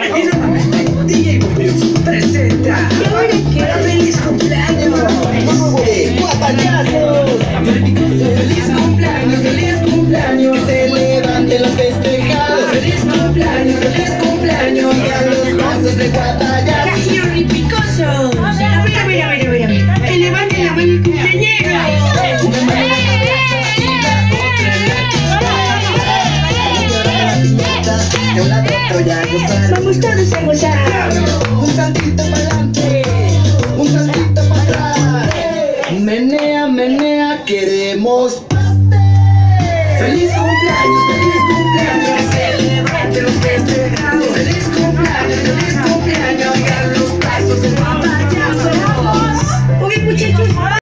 Y nuevamente, DJ Boomix presenta ¡Feliz cumpleaños! ¡Guapayazos! ¡Feliz cumpleaños! Que se levanten los festejados. ¡Feliz cumpleaños! Y a los brazos de guapayazos. ¡Cachorro y picoso! Mira. Que levante la mano el cumpleañero. De un lado otro ya gozar. Vamos todos a gozar. Un saltito para adelante, un saltito para atrás. Menea, queremos pastel. ¡Feliz cumpleaños! ¡Que se levanten los festejos!